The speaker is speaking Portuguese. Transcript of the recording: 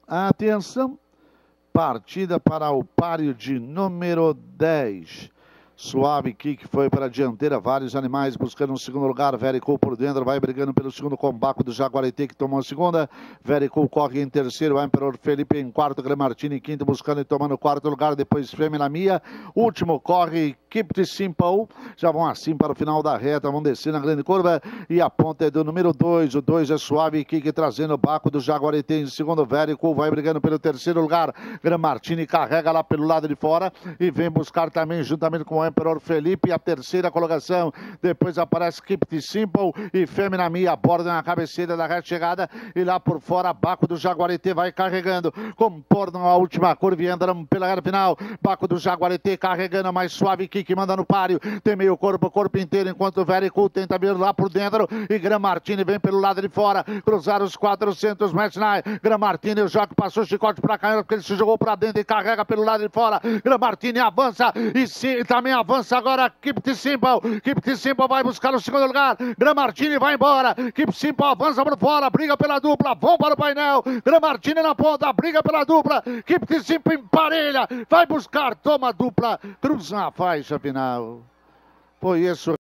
Atenção, partida para o páreo de número 10. Suave Kick foi para a dianteira, vários animais buscando o segundo lugar. Very Cool por dentro, vai brigando pelo segundo combaco do Jaguarete, que tomou a segunda. Very Cool corre em terceiro, Emperor Felipe em quarto, Gramartini em quinto, buscando e tomando o quarto lugar. Depois Femina Mia, último corre Keep It Simple. Já vão assim para o final da reta, vão descer na grande curva. E a ponta é do número 2, o 2 é Suave Kick trazendo o Baco do Jaguarete em segundo. Very Cool vai brigando pelo terceiro lugar. Gramartini carrega lá pelo lado de fora e vem buscar também juntamente com o Emperor Felipe a terceira colocação. Depois aparece Keep It Simple e Femina Mia abordam a cabeceira da reta chegada e lá por fora Baco do Jaguarete vai carregando, comportam a última curva e entram pela reta final. Baco do Jaguarete carregando, mais Suave Kick manda no páreo, tem meio corpo inteiro, enquanto o Very Cool tenta vir lá por dentro e Gramartini vem pelo lado de fora, cruzar os 400 metros na Gramartini, o Joque passou o chicote para cá porque ele se jogou para dentro e carrega pelo lado de fora. Gramartini avança e sim, também avança agora Keep It Simple. Keep It Simple vai buscar o segundo lugar. Gramartini vai embora. Keep It Simple avança por fora, briga pela dupla, vão para o painel. Gramartini na ponta, briga pela dupla. Keep It Simple emparelha, vai buscar, toma a dupla, cruza a faixa final. Foi isso.